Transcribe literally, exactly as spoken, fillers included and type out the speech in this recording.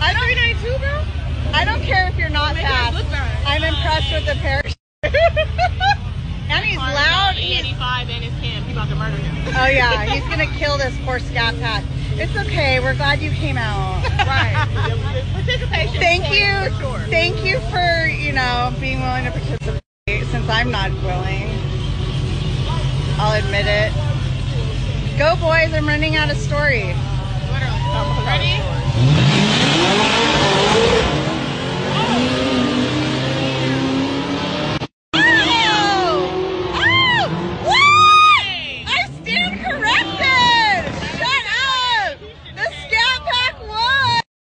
I don't ninety-two, bro. I don't care if you're not fast. I'm impressed with the parachute. And he's loud. eighty-five and his camp. He's about to murder him. Oh yeah, he's gonna kill this poor scat pack. It's okay. We're glad you came out. Right. Participation. Thank you. For sure. Thank you for you know being willing to participate. Since I'm not willing, I'll admit it. Go boys! I'm running out of story. Literally. Ready?